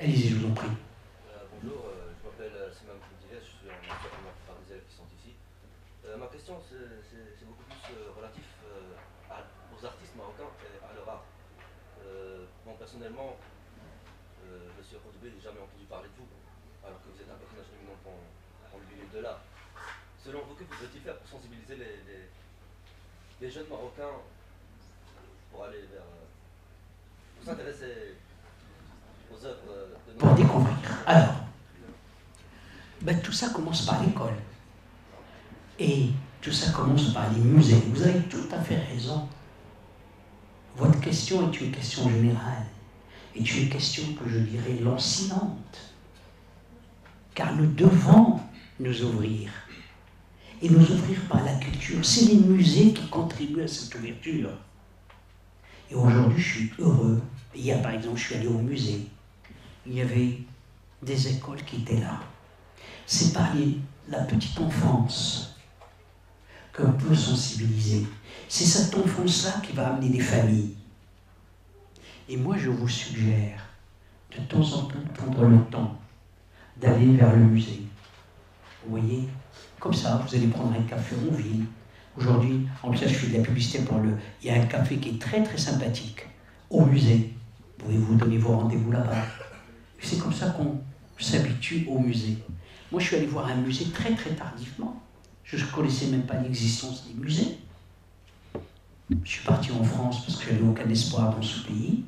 Allez-y, je vous en prie. Bonjour, je m'appelle Simon Koudivet, je suis un master en par des élèves qui sont ici. Ma question, c'est beaucoup plus relatif aux artistes marocains et à leur art. Bon, personnellement, Monsieur Koudivet, j'ai jamais entendu parler de vous, alors que vous êtes un personnage éminent dans le milieu de l'art. Selon vous, que faudrait-il faire pour sensibiliser les jeunes Marocains pour aller vers... pour s'intéresser aux œuvres de pour découvrir. Alors, tout ça commence par l'école. Et tout ça commence par les musées. Vous avez tout à fait raison. Votre question est une question générale. Est une question que je dirais lancinante. Car nous devons nous ouvrir. Et nous ouvrir par la culture. C'est les musées qui contribuent à cette ouverture. Et aujourd'hui, je suis heureux. Hier, par exemple, je suis allé au musée. Il y avait des écoles qui étaient là. C'est par la petite enfance qu'on peut sensibiliser. C'est cette enfance-là qui va amener des familles. Et moi, je vous suggère de temps en temps de prendre le temps d'aller vers le musée. Vous voyez, comme ça, vous allez prendre un café en ville. Aujourd'hui, en plus, je fais de la publicité pour il y a un café qui est très très sympathique au musée. Pouvez-vous donner vos rendez-vous là-bas? C'est comme ça qu'on s'habitue au musée. Moi, je suis allé voir un musée très très tardivement. Je ne connaissais même pas l'existence des musées. Je suis parti en France parce que j'avais aucun espoir dans ce pays.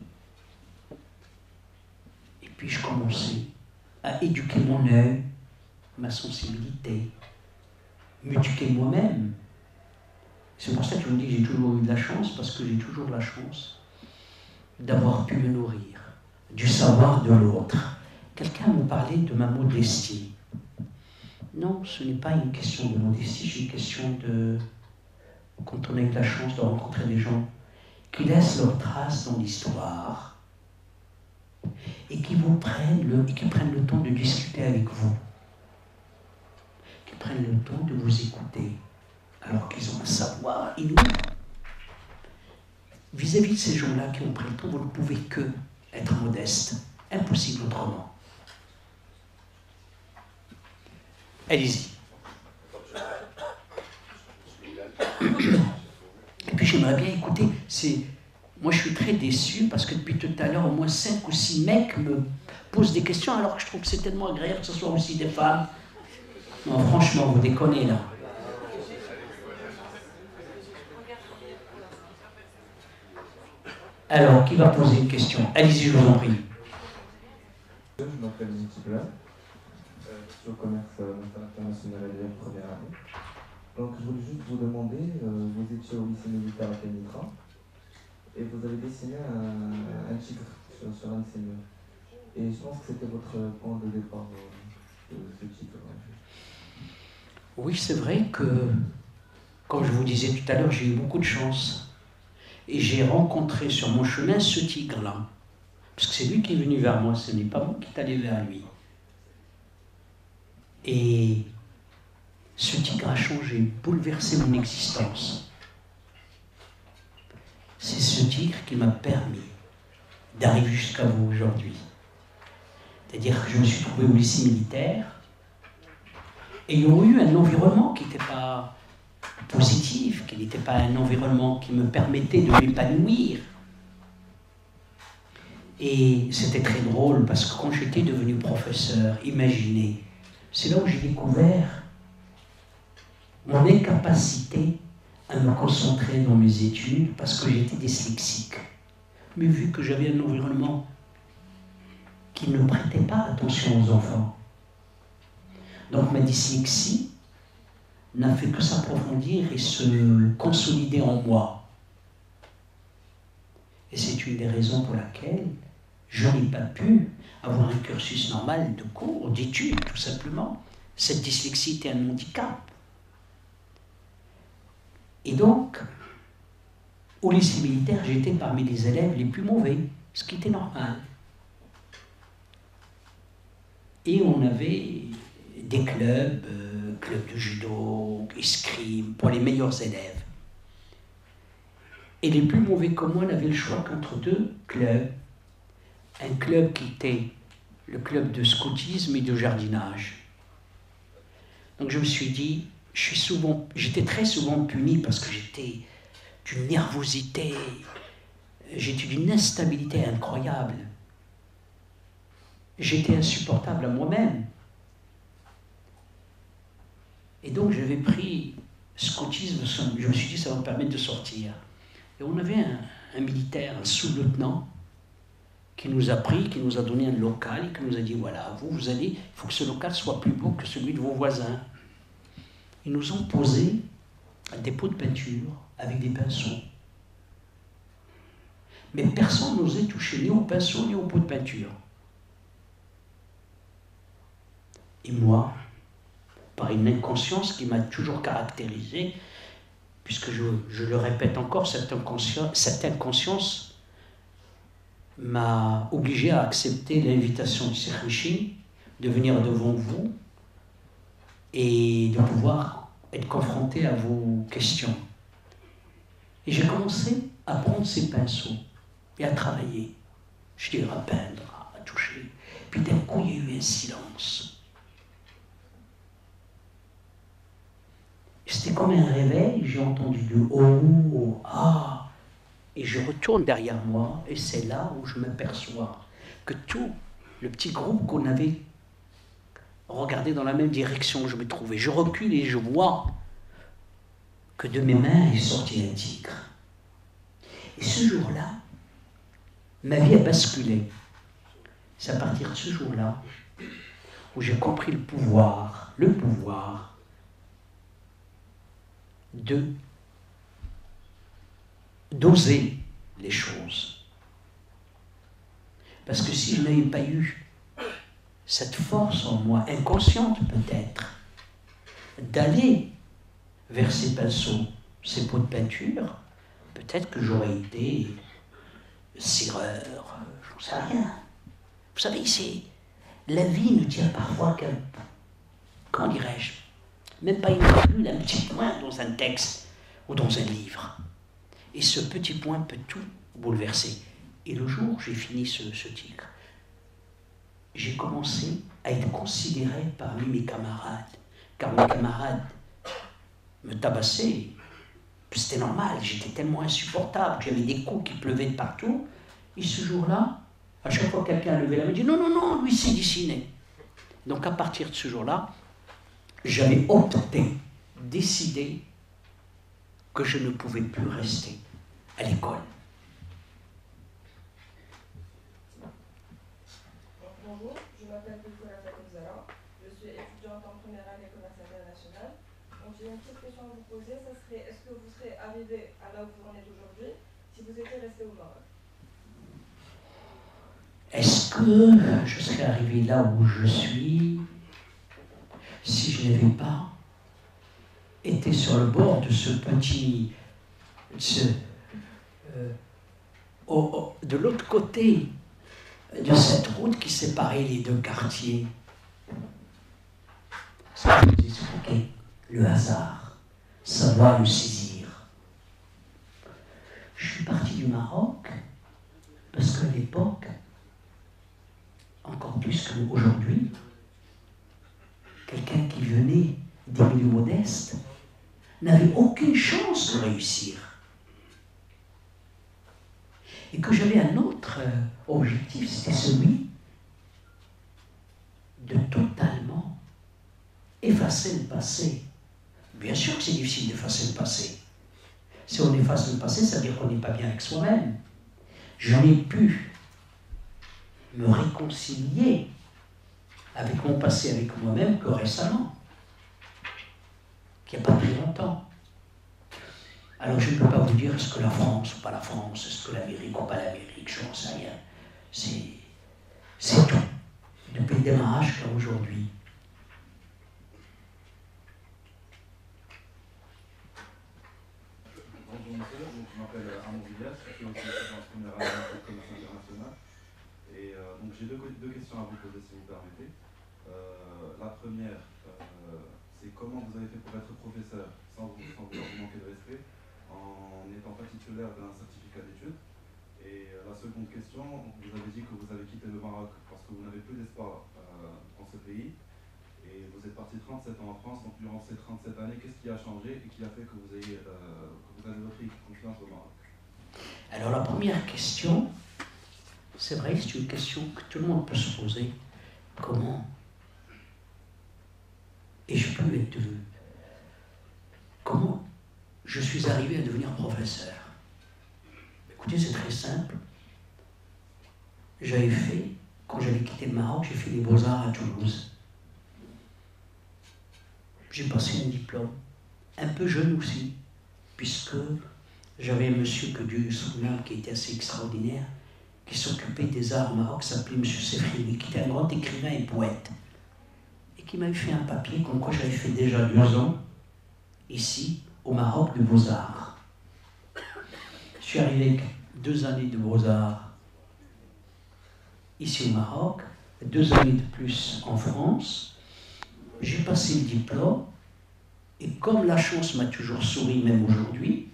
Et puis je commençais à éduquer mon œil, ma sensibilité, m'éduquer moi-même. C'est pour ça que je vous dis que j'ai toujours eu de la chance, parce que j'ai toujours la chance d'avoir pu me nourrir du savoir de l'autre. Quelqu'un me parlait de ma modestie. Non, ce n'est pas une question de modestie, c'est une question de... Quand on a eu la chance de rencontrer des gens qui laissent leur trace dans l'histoire et qui prennent le temps de discuter avec vous, qui prennent le temps de vous écouter, alors qu'ils ont un savoir inouï. Vis-à-vis de ces gens-là qui ont pris le temps, vous ne pouvez que être modeste. Impossible autrement. Allez-y. Et puis j'aimerais bien écouter, moi je suis très déçu parce que depuis tout à l'heure, au moins 5 ou 6 mecs me posent des questions alors que je trouve que c'est tellement agréable que ce soit aussi des femmes. Non, franchement, vous déconnez là. Alors, qui va poser une question? Allez-y, je vous en prie. Je m'appelle Nicolas, je suis au commerce international à l'EM première année. Donc je voulais juste vous demander, vous étiez au lycée militaire à Kenitra et vous avez dessiné un tigre sur un de ces murs. Et je pense que c'était votre point de départ de ce tigre. Oui, c'est vrai que, comme je vous disais tout à l'heure, j'ai eu beaucoup de chance. Et j'ai rencontré sur mon chemin ce tigre-là. Parce que c'est lui qui est venu vers moi, ce n'est pas moi qui est allé vers lui. Et ce tigre a changé, bouleversé mon existence. C'est ce tigre qui m'a permis d'arriver jusqu'à vous aujourd'hui. C'est-à-dire que je me suis trouvé au lycée militaire, ayant eu un environnement qui n'était pas positif, qui n'était pas un environnement qui me permettait de m'épanouir. Et c'était très drôle parce que quand j'étais devenu professeur, imaginez, c'est là où j'ai découvert mon incapacité à me concentrer dans mes études parce que j'étais dyslexique. Mais vu que j'avais un environnement qui ne prêtait pas attention aux enfants, donc ma dyslexie n'a fait que s'approfondir et se consolider en moi. Et c'est une des raisons pour laquelle je n'ai pas pu avoir un cursus normal de cours, d'études, tout simplement. Cette dyslexie était un handicap. Et donc, au lycée militaire, j'étais parmi les élèves les plus mauvais, ce qui était normal. Et on avait des clubs, clubs de judo, escrime, pour les meilleurs élèves. Et les plus mauvais comme moi n'avaient le choix qu'entre deux clubs. Un club qui était le club de scoutisme et de jardinage. Donc je me suis dit, j'étais très souvent puni parce que j'étais d'une nervosité, j'étais d'une instabilité incroyable. J'étais insupportable à moi-même. Et donc j'avais pris scoutisme, je me suis dit ça va me permettre de sortir. Et on avait un militaire, un sous-lieutenant, qui nous a pris, qui nous a donné un local, et qui nous a dit voilà, vous allez, il faut que ce local soit plus beau que celui de vos voisins. Ils nous ont posé des pots de peinture avec des pinceaux. Mais personne n'osait toucher ni au pinceau ni au pot de peinture. Et moi, par une inconscience qui m'a toujours caractérisé, puisque je le répète encore, cette inconscience m'a obligé à accepter l'invitation de Cheikh Michi de venir devant vous et de pouvoir être confronté à vos questions. Et j'ai commencé à prendre ces pinceaux et à travailler. Je dirais à peindre, à toucher. Puis d'un coup, il y a eu un silence. C'était comme un réveil, j'ai entendu du oh, ah, et je retourne derrière moi, et c'est là où je m'aperçois que tout le petit groupe qu'on avait regardé dans la même direction où je me trouvais, je recule et je vois que de mes mains est sorti un tigre. Et ce jour-là, ma vie a basculé. C'est à partir de ce jour-là où j'ai compris le pouvoir d'oser les choses. Parce que si je n'avais pas eu cette force en moi, inconsciente peut-être, d'aller vers ces pinceaux, ces pots de peinture, peut-être que j'aurais été cireur, j'en sais rien. Vous savez, la vie nous tient parfois qu'un, comment dirais-je, même pas une virgule, un petit point dans un texte ou dans un livre. Et ce petit point peut tout bouleverser. Et le jour où j'ai fini ce tigre, j'ai commencé à être considéré parmi mes camarades. Car mes camarades me tabassaient. C'était normal, j'étais tellement insupportable. J'avais des coups qui pleuvaient de partout. Et ce jour-là, à chaque fois que quelqu'un levait la main, il dit non, non, non, lui c'est dessiné. Donc à partir de ce jour-là, j'avais décidé que je ne pouvais plus rester à l'école. Bonjour, je m'appelle Nicolas Fakouzala, je suis étudiante en première année commerce international. Donc j'ai une petite question à vous poser, ça serait est-ce que vous serez arrivé à là où vous en êtes aujourd'hui si vous étiez resté au Maroc? Est-ce que je serais arrivé là où je suis si je n'avais pas été sur le bord de ce petit... de l'autre côté de cette route qui séparait les deux quartiers? Ça, je vous expliquais, le hasard, savoir le saisir. Je suis parti du Maroc parce qu'à l'époque, encore plus qu'aujourd'hui, quelqu'un qui venait des milieux modestes n'avait aucune chance de réussir. Et que j'avais un autre objectif, c'était celui de totalement effacer le passé. Bien sûr que c'est difficile d'effacer le passé. Si on efface le passé, ça veut dire qu'on n'est pas bien avec soi-même. J'en ai pu me réconcilier avec mon passé, avec moi-même, que récemment, qui n'a pas pris longtemps. Alors je ne peux pas vous dire est-ce que la France ou pas la France, est-ce que l'Amérique ou pas l'Amérique, je n'en sais rien. C'est tout, depuis le démarrage jusqu'à aujourd'hui. Bonjour monsieur, je m'appelle Arnaud Villas, je suis aussi étudiant en première année de commerce international. Et donc j'ai deux questions à vous poser si vous permettez. La première, c'est comment vous avez fait pour être professeur sans vouloir vous manquer de respect en n'étant pas titulaire d'un certificat d'études. Et la seconde question, vous avez dit que vous avez quitté le Maroc parce que vous n'avez plus d'espoir dans ce pays. Et vous êtes parti 37 ans en France, donc durant ces 37 années, qu'est-ce qui a changé et qui a fait que vous avez repris confiance au Maroc? Alors la première question, c'est vrai, c'est une question que tout le monde peut se poser. Comment comment je suis arrivé à devenir professeur? Écoutez, c'est très simple. Quand j'avais quitté le Maroc, j'ai fait les Beaux-Arts à Toulouse. J'ai passé un diplôme, un peu jeune aussi, puisque j'avais un monsieur que Dieu son âme qui était assez extraordinaire, qui s'occupait des arts au Maroc, s'appelait M. Sefrioui, qui était un grand écrivain et poète, et qui m'avait fait un papier comme quoi j'avais fait déjà 2 ans ici, au Maroc, de Beaux-Arts. Je suis arrivé avec 2 années de Beaux-Arts ici au Maroc, 2 années de plus en France. J'ai passé le diplôme, et comme la chance m'a toujours souri, même aujourd'hui,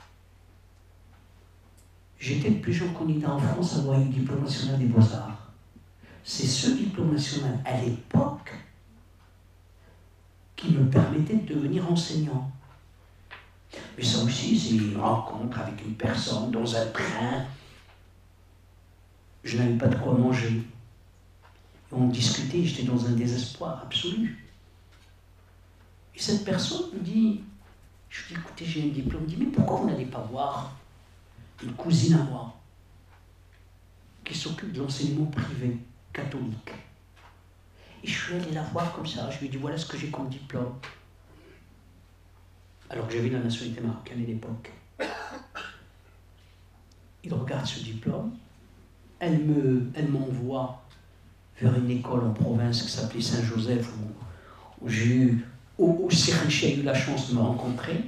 j'étais le plus jeune candidat en France à avoir eu le diplôme national des Beaux-Arts. C'est ce diplôme national, à l'époque, qui me permettait de devenir enseignant. Mais ça aussi, c'est une rencontre avec une personne dans un train. Je n'avais pas de quoi manger. Et on discutait, j'étais dans un désespoir absolu. Et cette personne me dit, je lui dis, écoutez, j'ai un diplôme. Il me dit, mais pourquoi vous n'allez pas voir une cousine à moi qui s'occupe de l'enseignement privé catholique? Et je suis allé la voir comme ça, je lui ai dit, voilà ce que j'ai comme diplôme. Alors que j'avais la nationalité marocaine à l'époque. Il regarde ce diplôme, elle m'envoie vers une école en province qui s'appelait Saint-Joseph, où Sirhanchi a eu la chance de me rencontrer.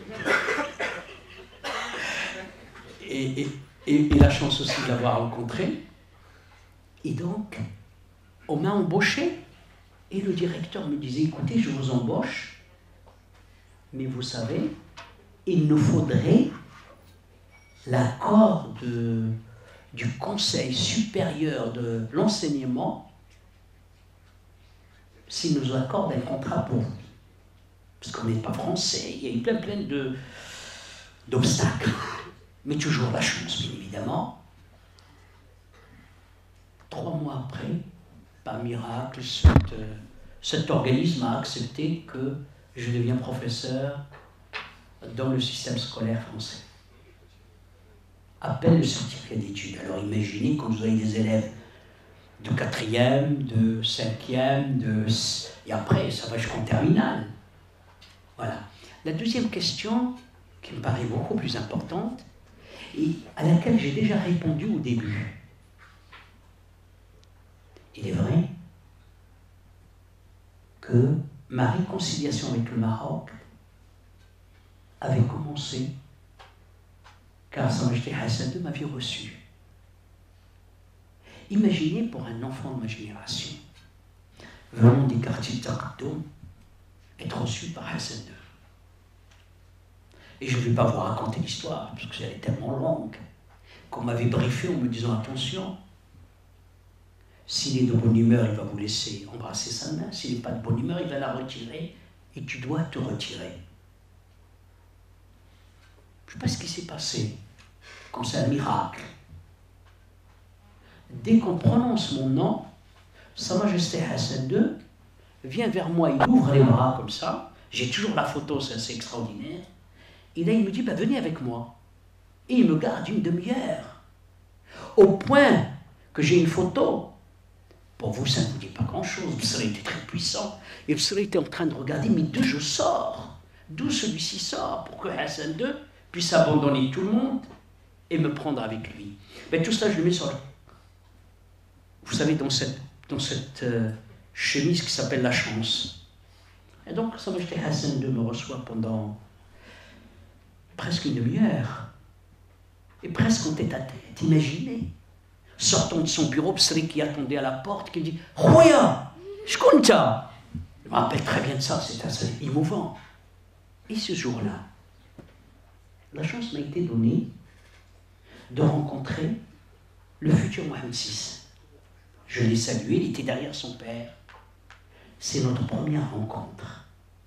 Et la chance aussi de l'avoir rencontré. Et donc, on m'a embauché. Et le directeur me disait, écoutez, je vous embauche, mais vous savez, il nous faudrait l'accord du Conseil supérieur de l'enseignement s'il nous accorde un contrat pour vous. Parce qu'on n'est pas français, il y a eu plein d'obstacles. Mais toujours la chance, bien évidemment. 3 mois après, par miracle, cet organisme a accepté que je deviens professeur dans le système scolaire français. Appelle le certificat d'études. Alors imaginez quand vous avez des élèves de 4e, de 5e, et après ça va jusqu'en terminale. Voilà. La deuxième question, qui me paraît beaucoup plus importante, et à laquelle j'ai déjà répondu au début. Il est vrai que ma réconciliation avec le Maroc avait commencé car Sa Majesté Hassan II m'avait reçu. Imaginez pour un enfant de ma génération, venant des quartiers de Taqaddoum, être reçu par Hassan II. Et je ne vais pas vous raconter l'histoire, parce que elle est tellement longue, qu'on m'avait briefé en me disant attention, s'il est de bonne humeur, il va vous laisser embrasser sa main, s'il n'est pas de bonne humeur, il va la retirer, et tu dois te retirer. Je ne sais pas ce qui s'est passé, quand c'est un miracle. Dès qu'on prononce mon nom, Sa Majesté Hassan II vient vers moi, il ouvre les bras comme ça, j'ai toujours la photo, c'est assez extraordinaire, et là il me dit, bah, venez avec moi. Et il me garde une demi-heure, au point que j'ai une photo. Pour vous, ça ne vous dit pas grand-chose, vous serez été très puissant, et vous serez été en train de regarder, mais d'où je sors, d'où celui-ci sort, pour que Hassan II puisse abandonner tout le monde et me prendre avec lui. Mais tout ça, je le mets sur le... Vous savez, dans cette chemise qui s'appelle la chance. Et donc, Sa Majesté Hassan II me reçoit pendant presque une demi-heure. Et presque en tête à tête, imaginez. Sortant de son bureau, Psri qui attendait à la porte, qui dit « Khoya, je compte ça !» Je me rappelle très bien de ça, c'est assez émouvant. Et ce jour-là, la chance m'a été donnée de rencontrer le futur Mohamed VI. Je l'ai salué, il était derrière son père. C'est notre première rencontre.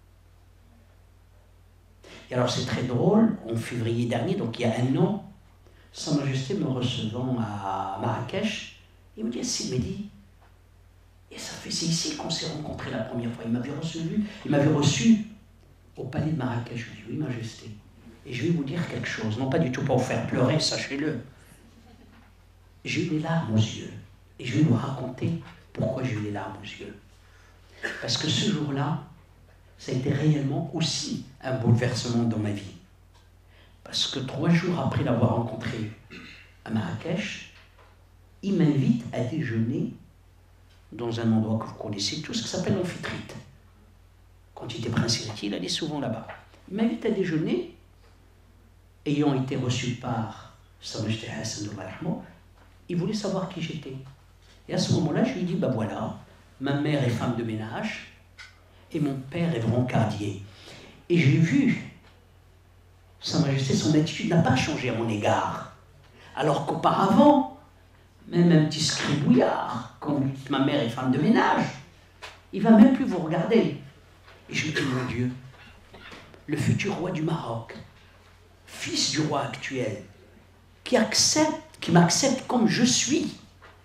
Et alors c'est très drôle, en février dernier, donc il y a un an, Sa Majesté me recevant à Marrakech, il me dit, Mehdi, et ça fait, c'est ici qu'on s'est rencontrés la première fois. Il m'avait reçu au palais de Marrakech. Je lui ai dit, oui, Majesté. Et je vais vous dire quelque chose, non pas du tout pour vous faire pleurer, sachez-le. J'ai eu les larmes aux yeux. Et je vais vous raconter pourquoi j'ai eu les larmes aux yeux. Parce que ce jour-là, ça a été réellement aussi un bouleversement dans ma vie. Parce que 3 jours après l'avoir rencontré à Marrakech, il m'invite à déjeuner dans un endroit que vous connaissez tous, qui s'appelle l'Amphitrite. Quand il était prince héritier, il allait souvent là-bas. Il m'invite à déjeuner, ayant été reçu par Sa Majesté Hassan II, il voulait savoir qui j'étais. Et à ce moment-là, je lui ai dit, ben voilà, ma mère est femme de ménage, et mon père est brancardier. Et j'ai vu Sa Majesté, son attitude n'a pas changé à mon égard. Alors qu'auparavant, même un petit scribouillard, quand vous dites ma mère est femme de ménage, il ne va même plus vous regarder. Et je me dis, mon Dieu, le futur roi du Maroc, fils du roi actuel, qui m'accepte comme je suis.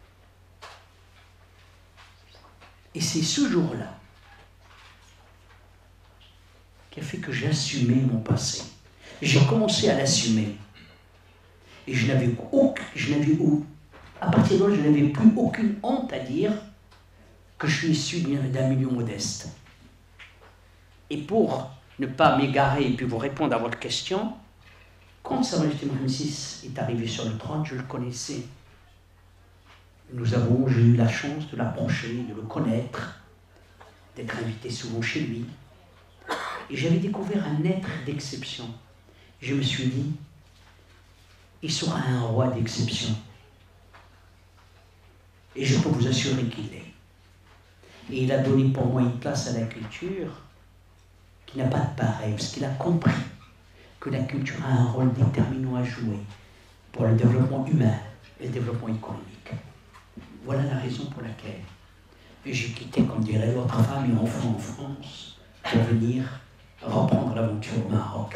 Et c'est ce jour-là qui a fait que j'ai assumé mon passé. J'ai commencé à l'assumer. Et à partir de là, je n'avais plus aucune honte à dire que je suis issu d'un milieu modeste. Et pour ne pas m'égarer et puis vous répondre à votre question, quand Sa Majesté Mohamed VI est arrivé sur le trône, je le connaissais. J'ai eu la chance de l'approcher, de le connaître, d'être invité souvent chez lui. Et j'avais découvert un être d'exception. Je me suis dit, il sera un roi d'exception. Et je peux vous assurer qu'il l'est. Et il a donné pour moi une place à la culture qui n'a pas de pareil, parce qu'il a compris que la culture a un rôle déterminant à jouer pour le développement humain et le développement économique. Voilà la raison pour laquelle j'ai quitté, comme dirait l'autre femme et enfant en France, pour venir reprendre l'aventure au Maroc.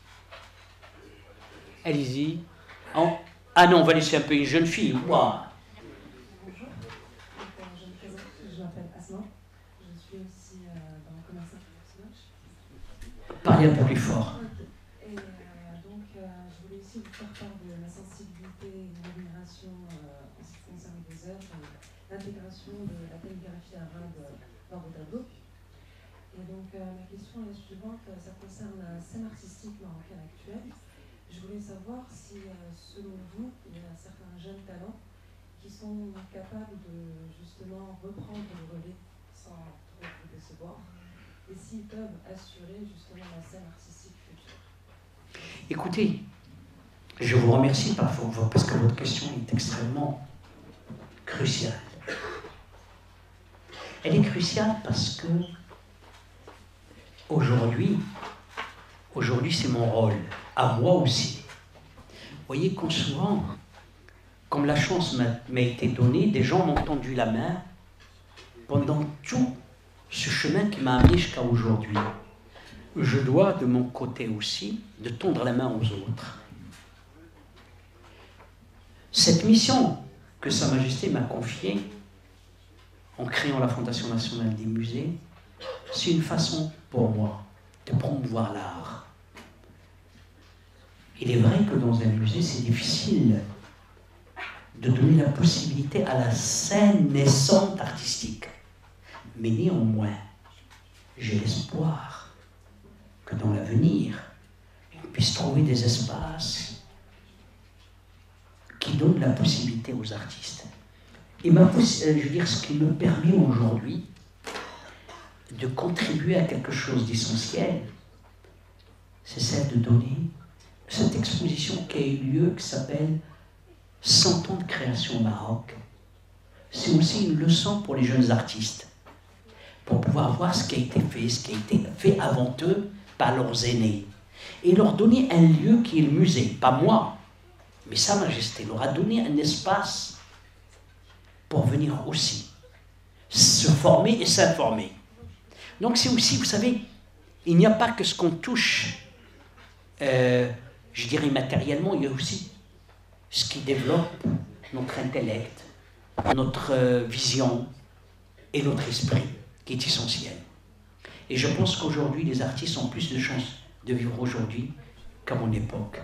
Allez-y. Ah non, on va laisser un peu une jeune fille. Wow. Bonjour, je me présente, je m'appelle Asma, je suis aussi dans le commerce international. Parlez un peu plus fort. Et donc, je voulais aussi vous faire part de ma sensibilité et de mon admiration en ce qui concerne les œuvres, l'intégration de la calligraphie arabe dans vos tableaux. Et donc, ma question est la suivante, ça concerne la scène artistique marocaine actuelle. Je voulais savoir si, selon vous, il y a certains jeunes talents qui sont capables de justement reprendre le relais sans trop vous décevoir, et s'ils peuvent assurer justement la scène artistique future. Écoutez, je vous remercie parce que votre question est extrêmement cruciale. Elle est cruciale parce que aujourd'hui c'est mon rôle, à moi aussi. Vous voyez, quand souvent, comme la chance m'a été donnée, des gens m'ont tendu la main pendant tout ce chemin qui m'a amené jusqu'à aujourd'hui. Je dois, de mon côté aussi, de tendre la main aux autres. Cette mission que Sa Majesté m'a confiée en créant la Fondation nationale des musées, c'est une façon pour moi de promouvoir l'art. Il est vrai que dans un musée, c'est difficile de donner la possibilité à la scène naissante artistique. Mais néanmoins, j'ai l'espoir que dans l'avenir, on puisse trouver des espaces qui donnent la possibilité aux artistes. Et ce qui me permet aujourd'hui de contribuer à quelque chose d'essentiel, c'est celle de donner cette exposition qui a eu lieu, qui s'appelle 100 ans de création au Maroc. C'est aussi une leçon pour les jeunes artistes, pour pouvoir voir ce qui a été fait avant eux par leurs aînés, et leur donner un lieu qui est le musée, pas moi, Mais Sa Majesté leur a donné un espace pour venir aussi se former et s'informer. Donc c'est aussi, vous savez, il n'y a pas que ce qu'on touche, je dirais matériellement, il y a aussi ce qui développe notre intellect, notre vision et notre esprit, qui est essentiel. Et je pense qu'aujourd'hui, les artistes ont plus de chances de vivre aujourd'hui qu'à mon époque.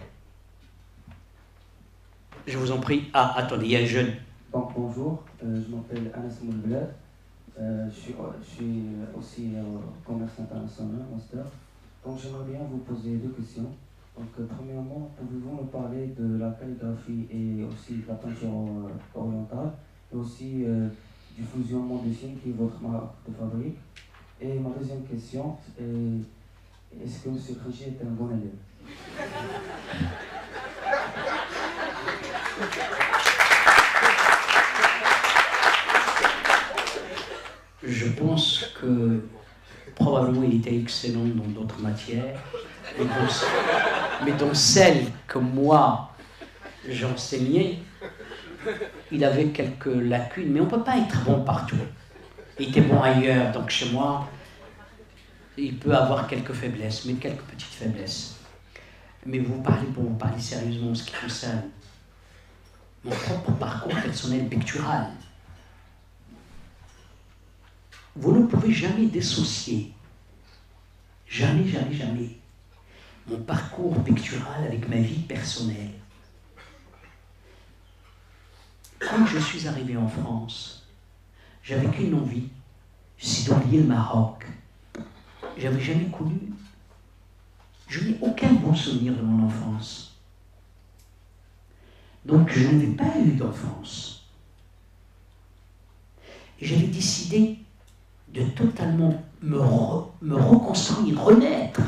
Je vous en prie. Ah, attendez, il y a un jeune. Donc bonjour, je m'appelle Anas Moulblad, je suis aussi commerce international, master. Donc j'aimerais bien vous poser deux questions. Donc premièrement, pouvez-vous me parler de la calligraphie et aussi de la peinture orientale, et aussi du fusionnement des signes qui est votre marque de fabrique? Et ma deuxième question est, est-ce que M. Khadji est un bon élève? Je pense que probablement il était excellent dans d'autres matières, mais dans celle que moi j'enseignais, il avait quelques lacunes, mais on ne peut pas être bon partout. Il était bon ailleurs, donc chez moi, il peut avoir quelques faiblesses, mais quelques petites faiblesses. Mais pour vous parler sérieusement en ce qui concerne mon propre parcours personnel pictural, vous ne pouvez jamais dissocier, jamais, mon parcours pictural avec ma vie personnelle. Quand je suis arrivé en France, j'avais qu'une envie, c'est d'oublier le Maroc. J'avais jamais connu, je n'ai aucun bon souvenir de mon enfance. Donc je n'avais pas eu d'enfance. Et j'avais décidé de totalement me reconstruire, renaître.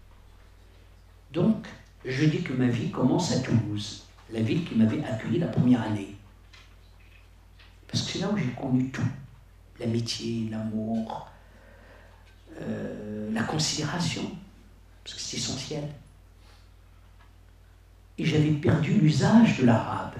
Donc, je dis que ma vie commence à Toulouse, la ville qui m'avait accueilli la première année. Parce que c'est là où j'ai connu tout. L'amitié, l'amour, la considération, parce que c'est essentiel. Et j'avais perdu l'usage de l'arabe.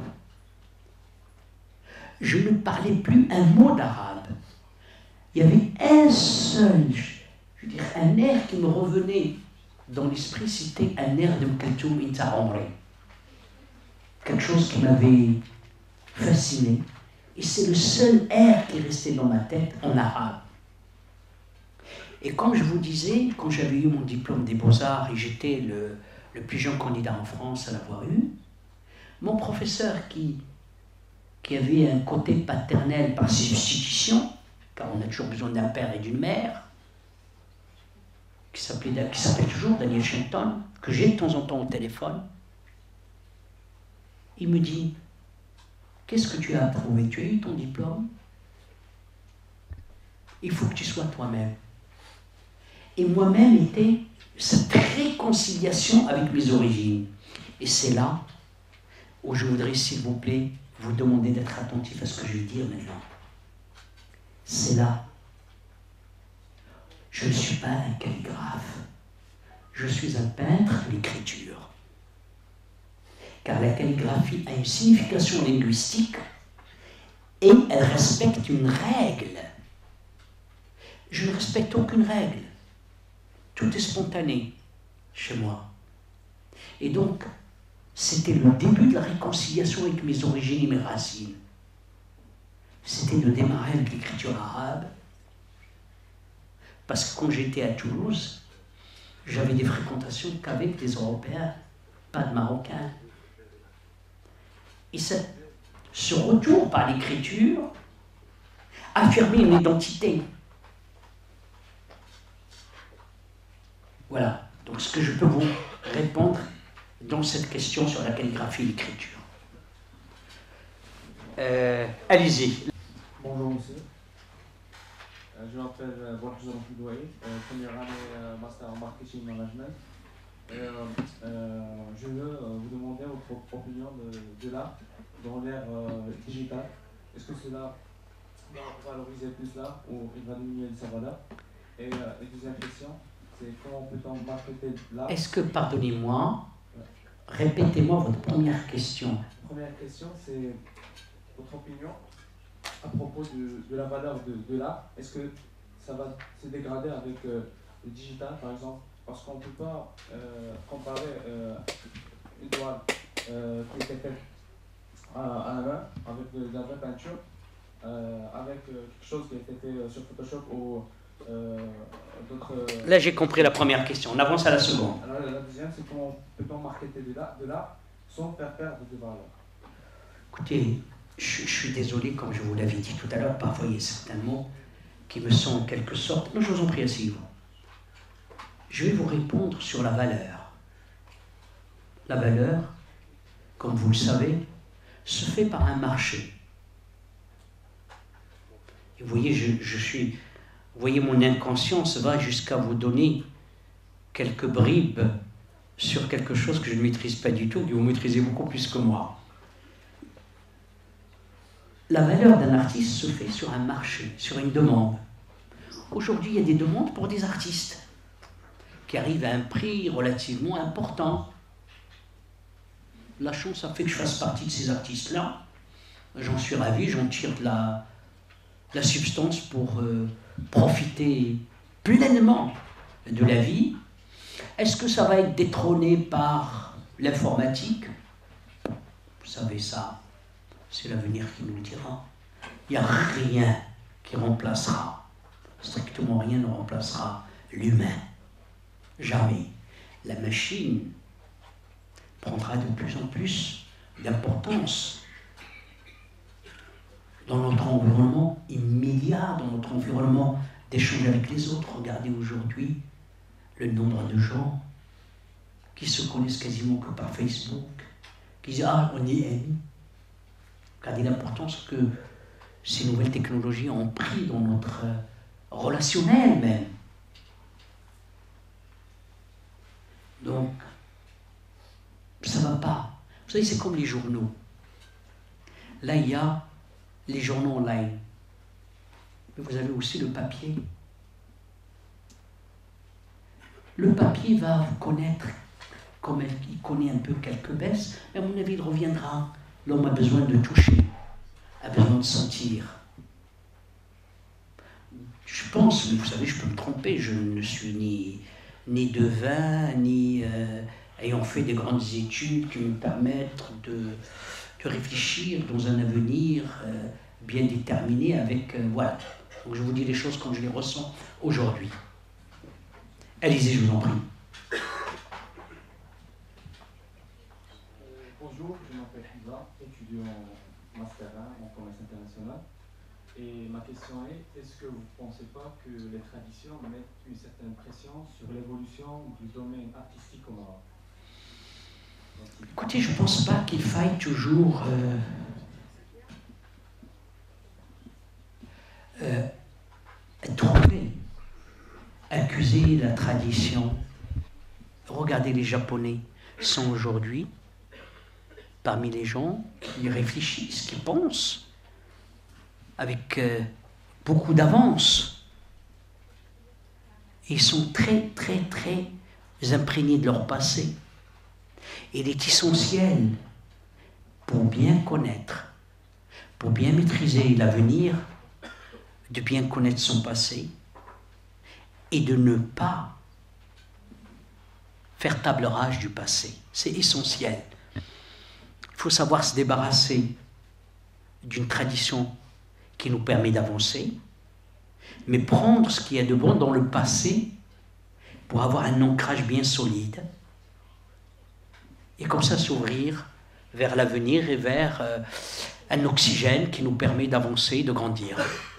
Je ne parlais plus un mot d'arabe. Il y avait un seul, je veux dire, un air qui me revenait dans l'esprit, c'était un air de Mkaltoum Inta Omri. Quelque chose qui m'avait fasciné. Et c'est le seul air qui restait dans ma tête en arabe. Et comme je vous disais, quand j'avais eu mon diplôme des Beaux-Arts et j'étais le plus jeune candidat en France à l'avoir eu, mon professeur qui avait un côté paternel par substitution, car on a toujours besoin d'un père et d'une mère, qui s'appelle toujours Daniel Shenton, que j'ai de temps en temps au téléphone, il me dit: qu'est-ce que tu as approuvé? Tu as eu ton diplôme? Il faut que tu sois toi-même. Et moi-même était cette réconciliation avec mes origines. Et c'est là où je voudrais, s'il vous plaît, vous demander d'être attentif à ce que je vais dire maintenant. C'est là. Je ne suis pas un calligraphe. Je suis un peintre de l'écriture. Car la calligraphie a une signification linguistique et elle respecte une règle. Je ne respecte aucune règle. Tout est spontané chez moi. Et donc, c'était le début de la réconciliation avec mes origines et mes racines. C'était de démarrer avec l'écriture arabe. Parce que quand j'étais à Toulouse, j'avais des fréquentations qu'avec des Européens, pas de Marocains. Et ce retour par l'écriture affirmait une identité. Voilà, donc ce que je peux vous répondre dans cette question sur la calligraphie et l'écriture. Allez-y. Bonjour monsieur. Je m'appelle Borja Roudoui, première année master en marketing management. Je veux vous demander votre opinion de l'art dans l'ère digitale. Est-ce que cela va valoriser plus l'art ou il va diminuer sa valeur? Et deuxième question, c'est comment peut-on marketer l'art? Est-ce que, pardonnez-moi, Répétez-moi votre première question. La première question, c'est votre opinion à propos de la valeur de l'art. Est-ce que ça va se dégrader avec le digital, par exemple? Parce qu'on ne peut pas comparer une toile qui était faite à la main, avec de la vraie peinture, avec quelque chose qui a été fait sur Photoshop ou d'autres... Là, j'ai compris la première question. On avance à la seconde. Alors, la deuxième, c'est comment peut-on marketer de l'art sans faire perdre de valeur? Écoutez, je suis désolé, comme je vous l'avais dit tout à l'heure, parfois il y a certains mots qui me sont en quelque sorte... Non, je vous en prie, asseyez-vous. Je vais vous répondre sur la valeur. La valeur, comme vous le savez, se fait par un marché. Et vous voyez, vous voyez, mon inconscience va jusqu'à vous donner quelques bribes sur quelque chose que je ne maîtrise pas du tout, que vous maîtrisez beaucoup plus que moi. La valeur d'un artiste se fait sur un marché, sur une demande. Aujourd'hui, il y a des demandes pour des artistes qui arrivent à un prix relativement important. La chance a fait que je fasse partie de ces artistes-là. J'en suis ravi, j'en tire de la substance pour profiter pleinement de la vie. Est-ce que ça va être détrôné par l'informatique? Vous savez ça, c'est l'avenir qui nous le dira. Il n'y a rien qui remplacera, strictement rien ne remplacera l'humain. Jamais. La machine prendra de plus en plus d'importance dans notre environnement immédiat, dans notre environnement d'échange avec les autres. Regardez aujourd'hui le nombre de gens qui se connaissent quasiment que par Facebook, qui disent « Ah, on y est ». Regardez l'importance que ces nouvelles technologies ont pris dans notre relationnel même. Donc, ça ne va pas. Vous savez, c'est comme les journaux. Là, il y a les journaux online. Mais vous avez aussi le papier. Le papier va vous connaître, comme il connaît un peu quelques baisses, mais à mon avis, il reviendra. L'homme a besoin de toucher, a besoin de sentir. Je pense, mais vous savez, je peux me tromper, je ne suis ni devin, ni ayant fait des grandes études qui me permettent de réfléchir dans un avenir bien déterminé avec... voilà. Donc je vous dis les choses comme je les ressens aujourd'hui. Allez-y, je vous en prie. Bonjour, je m'appelle Hamza, étudiant en Master 1 en commerce international. Et ma question est-ce que vous ne pensez pas que les traditions mettent une certaine pression sur l'évolution du domaine artistique au Maroc? Écoutez, je ne pense pas qu'il faille toujours trouver, accuser la tradition. Regardez, les Japonais sont aujourd'hui parmi les gens qui réfléchissent, qui pensent avec beaucoup d'avance. Ils sont très, très, très imprégnés de leur passé. Il est essentiel, pour bien connaître, pour bien maîtriser l'avenir, de bien connaître son passé et de ne pas faire table rase du passé. C'est essentiel. Il faut savoir se débarrasser d'une tradition qui nous permet d'avancer, mais prendre ce qu'il y a de bon dans le passé pour avoir un ancrage bien solide et comme ça s'ouvrir vers l'avenir et vers un oxygène qui nous permet d'avancer, de grandir.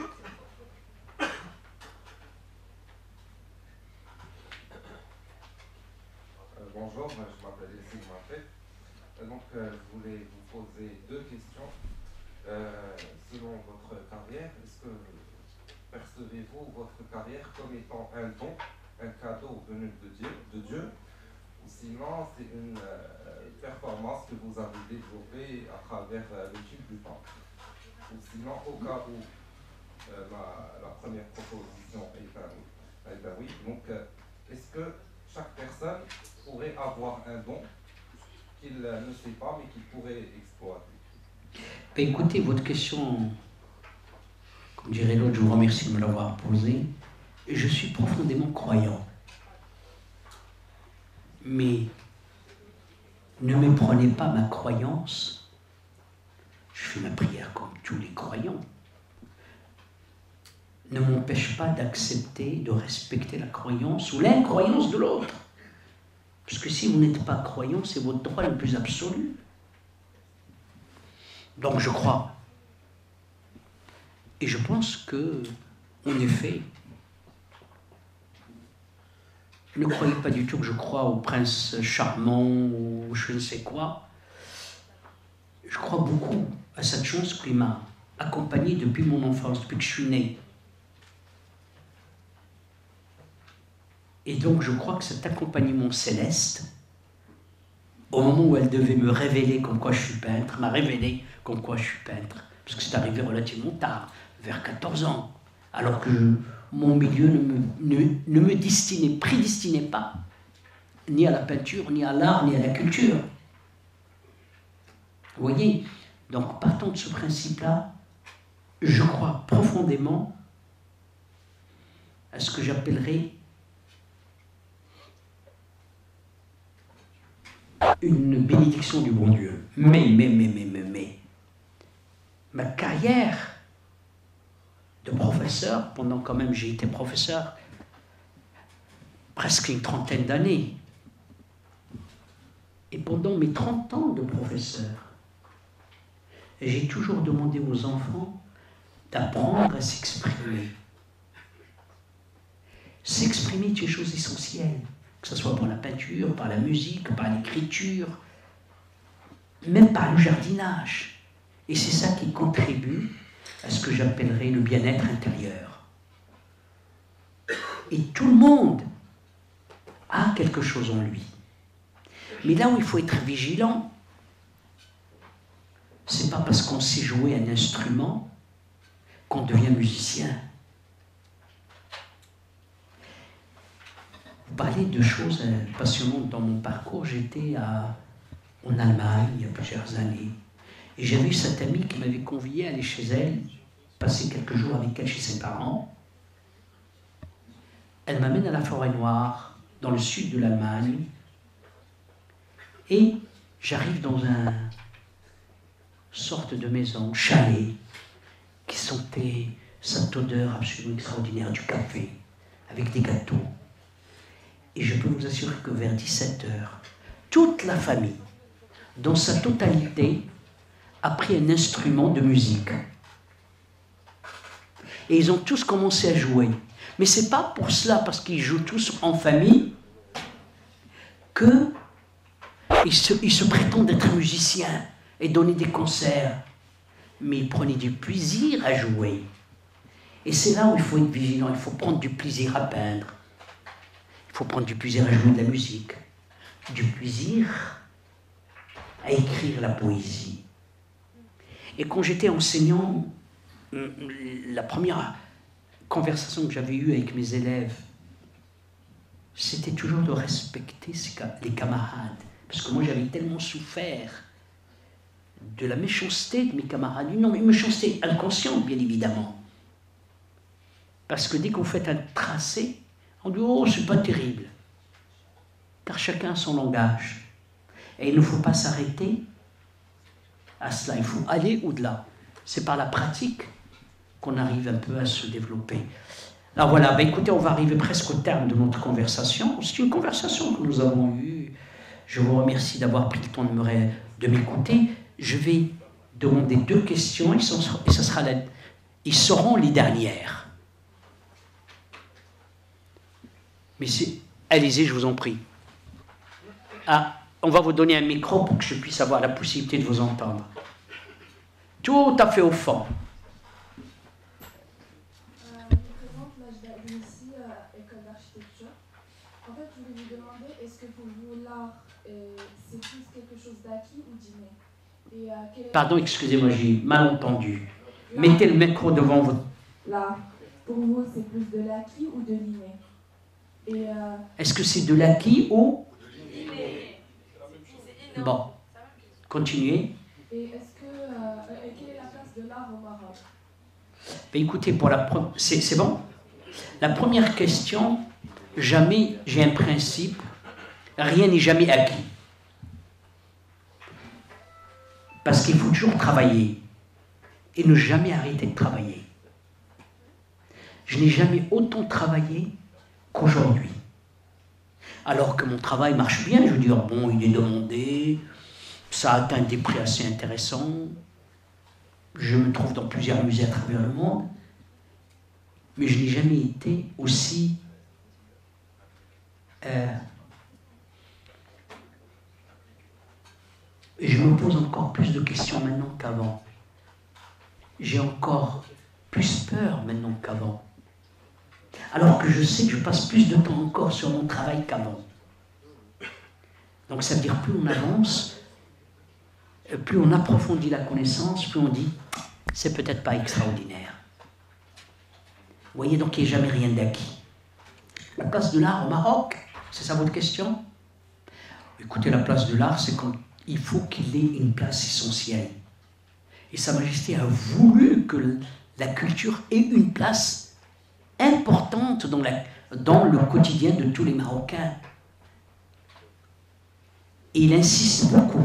Bonjour, je m'appelle Yassine Mafet. Donc, je voulais vous poser deux questions. Selon votre carrière, est-ce que percevez-vous votre carrière comme étant un don, un cadeau venu de Dieu, ou sinon c'est une performance que vous avez développée à travers l'étude du temps? Ou sinon, au cas où la première proposition est un oui, donc est-ce que chaque personne pourrait avoir un don qu'il ne sait pas mais qu'il pourrait exploiter? Écoutez, votre question, comme dirait l'autre, je vous remercie de me l'avoir posée. Je suis profondément croyant. Mais ne méprenez pas ma croyance. Je fais ma prière comme tous les croyants. Ne m'empêche pas d'accepter, de respecter la croyance ou l'incroyance de l'autre. Parce que si vous n'êtes pas croyant, c'est votre droit le plus absolu. Donc je crois. Et je pense que, en effet, ne croyez pas du tout que je crois au prince charmant ou je ne sais quoi. Je crois beaucoup à cette chance qui m'a accompagné depuis mon enfance, depuis que je suis né. Et donc je crois que cet accompagnement céleste, au moment où elle devait me révéler comme quoi je suis peintre, m'a révélé comme quoi je suis peintre. Parce que c'est arrivé relativement tard, vers 14 ans, alors que mon milieu ne me prédestinait pas, ni à la peinture, ni à l'art, ni à la culture. Vous voyez? Donc partant de ce principe-là, je crois profondément à ce que j'appellerais une bénédiction du bon Dieu. Mais, ma carrière de professeur, pendant quand même j'ai été professeur presque une trentaine d'années, et pendant mes 30 ans de professeur, j'ai toujours demandé aux enfants d'apprendre à s'exprimer. S'exprimer est une chose essentielle, que ce soit par la peinture, par la musique, par l'écriture, même par le jardinage. Et c'est ça qui contribue à ce que j'appellerais le bien-être intérieur. Et tout le monde a quelque chose en lui. Mais là où il faut être vigilant, c'est pas parce qu'on sait jouer un instrument qu'on devient musicien. Vous parlez de choses passionnantes dans mon parcours. J'étais en Allemagne il y a plusieurs années. Et j'avais eu cette amie qui m'avait convié à aller chez elle, passer quelques jours avec elle chez ses parents. Elle m'amène à la Forêt-Noire, dans le sud de l'Allemagne. Et j'arrive dans une sorte de maison, chalet, qui sentait cette odeur absolument extraordinaire du café, avec des gâteaux. Et je peux vous assurer que vers 17 h, toute la famille, dans sa totalité, a pris un instrument de musique. Et ils ont tous commencé à jouer. Mais ce n'est pas pour cela, parce qu'ils jouent tous en famille, qu'ils se prétendent être musiciens et donner des concerts. Mais ils prenaient du plaisir à jouer. Et c'est là où il faut être vigilant, il faut prendre du plaisir à peindre. Il faut prendre du plaisir à jouer de la musique, du plaisir à écrire la poésie. Et quand j'étais enseignant, la première conversation que j'avais eue avec mes élèves, c'était toujours de respecter les camarades. Parce que moi, j'avais tellement souffert de la méchanceté de mes camarades. Non, mais une méchanceté inconsciente, bien évidemment. Parce que dès qu'on fait un tracé, on dit « Oh, c'est pas terrible ». Car chacun a son langage. Et il ne faut pas s'arrêter à cela, il faut aller au-delà. C'est par la pratique qu'on arrive un peu à se développer. Alors voilà, ben écoutez, on va arriver presque au terme de notre conversation. C'est une conversation que nous avons eue. Je vous remercie d'avoir pris le temps de m'écouter. Je vais demander 2 questions et ils seront les dernières. Mais allez-y, je vous en prie. Ah, on va vous donner un micro pour que je puisse avoir la possibilité de vous entendre. Tout à fait au fond. Je me présente, Majda Younsi, école d'architecture. En fait, je voulais vous demander, est-ce que pour vous, l'art, c'est plus quelque chose d'acquis ou d'inné? Pardon, excusez-moi, j'ai mal entendu. Mettez le micro devant vous. L'art, pour vous, c'est plus de l'acquis ou de l'inné? Est-ce que c'est de l'acquis ou... Bon, continuez. Et est-ce que, quelle est la place de l'art au Maroc? Ben écoutez, c'est bon. La première question, jamais j'ai un principe, rien n'est jamais acquis. Parce qu'il faut toujours travailler et ne jamais arrêter de travailler. Je n'ai jamais autant travaillé qu'aujourd'hui. Alors que mon travail marche bien, je veux dire, bon, il est demandé, ça atteint des prix assez intéressants, je me trouve dans plusieurs musées à travers le monde, mais je n'ai jamais été aussi je me pose encore plus de questions maintenant qu'avant. J'ai encore plus peur maintenant qu'avant. Alors que je sais que je passe plus de temps encore sur mon travail qu'avant. Donc ça veut dire plus on avance, plus on approfondit la connaissance, plus on dit c'est peut-être pas extraordinaire. Vous voyez, donc il n'y a jamais rien d'acquis. La place de l'art au Maroc, c'est ça votre question? Écoutez, la place de l'art, c'est qu'il faut qu'il ait une place essentielle. Et Sa Majesté a voulu que la culture ait une place importante dans le quotidien de tous les Marocains. Et il insiste beaucoup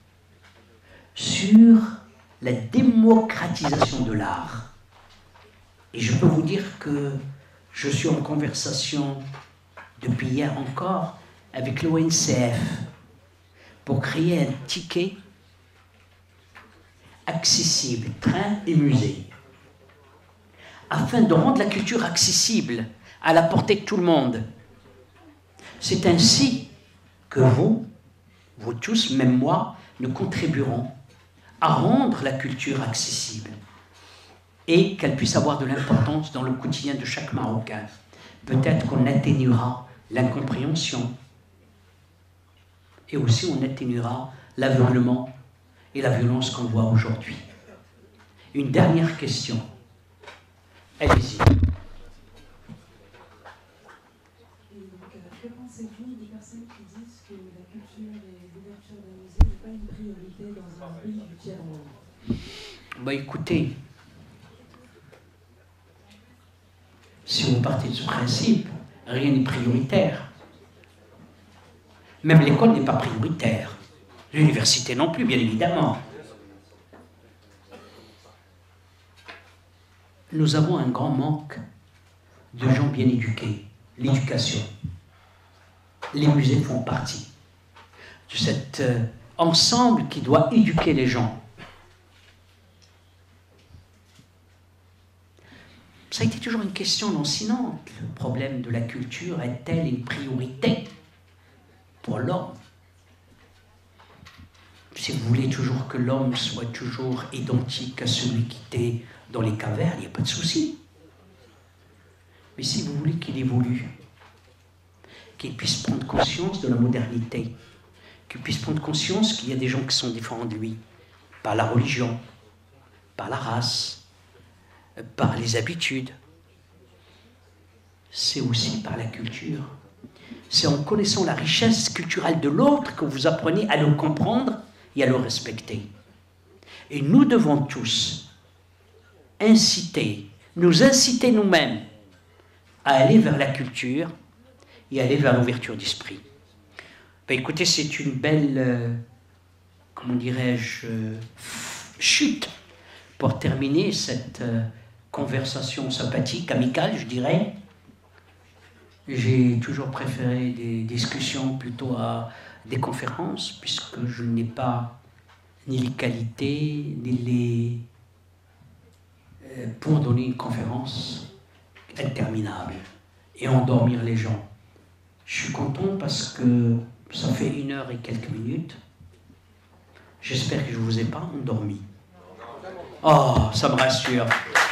sur la démocratisation de l'art. Et je peux vous dire que je suis en conversation depuis hier encore avec l'ONCF pour créer un ticket accessible, train et musée, afin de rendre la culture accessible, à la portée de tout le monde. C'est ainsi que vous tous, même moi, nous contribuerons à rendre la culture accessible et qu'elle puisse avoir de l'importance dans le quotidien de chaque Marocain. Peut-être qu'on atténuera l'incompréhension et aussi on atténuera l'aveuglement et la violence qu'on voit aujourd'hui. Une dernière question. Allez-y. Que pensez-vous des personnes qui disent que la culture et l'ouverture d'un musée n'est pas une priorité dans un pays du tiers-monde? Bah écoutez, si vous partez de ce principe, rien n'est prioritaire. Même l'école n'est pas prioritaire. L'université non plus, bien évidemment. Nous avons un grand manque de gens bien éduqués. L'éducation. Les musées font partie de cet ensemble qui doit éduquer les gens. Ça a été toujours une question lancinante. Le problème de la culture est-elle une priorité pour l'homme? Si vous voulez toujours que l'homme soit toujours identique à celui qui était dans les cavernes, il n'y a pas de souci. Mais si vous voulez qu'il évolue, qu'il puisse prendre conscience de la modernité, qu'il puisse prendre conscience qu'il y a des gens qui sont différents de lui, par la religion, par la race, par les habitudes, c'est aussi par la culture. C'est en connaissant la richesse culturelle de l'autre que vous apprenez à le comprendre et à le respecter. Et nous devons tous nous inciter nous-mêmes à aller vers la culture et aller vers l'ouverture d'esprit. Ben écoutez, c'est une belle, comment dirais-je, chute pour terminer cette conversation sympathique, amicale, je dirais. J'ai toujours préféré des discussions plutôt à des conférences, puisque je n'ai pas ni les qualités, ni les... pour donner une conférence interminable et endormir les gens. Je suis content parce que ça fait 1 heure et quelques minutes. J'espère que je ne vous ai pas endormi. Oh, ça me rassure.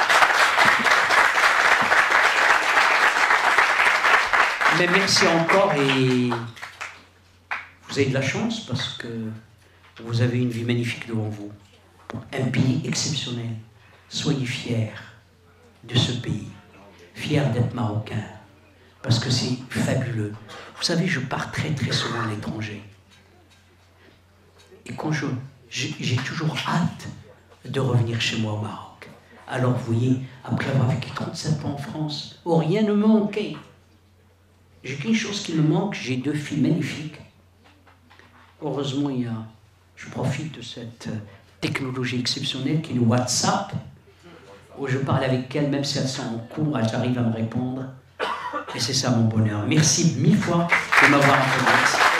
Mais merci encore et vous avez de la chance parce que vous avez une vie magnifique devant vous. Un pays exceptionnel. Soyez fiers de ce pays, fiers d'être marocain, parce que c'est fabuleux. Vous savez, je pars très très souvent à l'étranger. Et quand j'ai toujours hâte de revenir chez moi au Maroc. Alors vous voyez, après avoir vécu 37 ans en France, oh, rien ne me manquait. J'ai qu'une chose qui me manque, j'ai 2 filles magnifiques. Heureusement, je profite de cette technologie exceptionnelle qui est le WhatsApp, où je parle avec elles, même si elles sont en cours, elles arrivent à me répondre. Et c'est ça mon bonheur. Merci 1000 fois de m'avoir entendu.